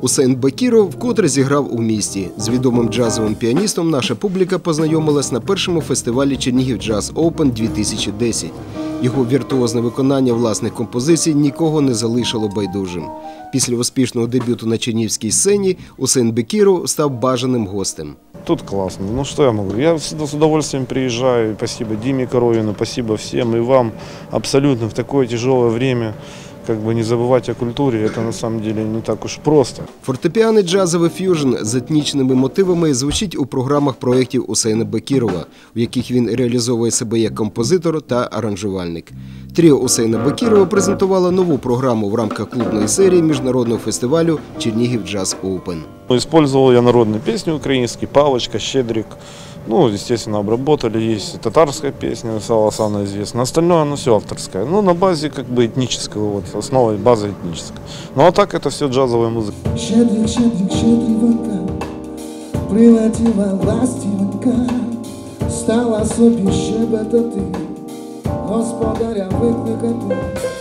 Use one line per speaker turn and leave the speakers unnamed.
Усейн Бакіров вкотре зіграв у місті. З відомим джазовим піаністом наша публіка познайомилась на першому фестивалі «Чернігів Джаз Оупен 2010. Його віртуозне виконання власних композицій нікого не залишило байдужим. Після успішного дебюту на чернігівській сцені Усейн Бакіров став бажаним гостем.
Тут классно. Ну что я могу? Я всегда с удовольствием приезжаю. Спасибо Диме Коровину, спасибо всем и вам. Абсолютно в такое тяжелое время не забывать о культуре, это на самом деле не так уж просто.
Фортепіаний джазовий ф'южн з етнічними мотивами звучить у програмах проєктів Усейна Бакірова, в яких він реалізовує себе як композитор та аранжувальник. Тріо Усейна Бакірова презентувало нову програму в рамках клубної серії міжнародного фестивалю «Чернігів Джаз Оупен».
Использовал я народные песни украинские, «Палочка», «Щедрик». Ну, естественно, обработали. Есть татарская песня, самая известная. Остальное, оно все авторское. Ну, на базе этнического, вот, основой база этническая. Ну, а так это все джазовая музыка.
Щедрик, щедрик, щедріванка, прилетіла ластіванка, стала собі щебетати, господаря викликати.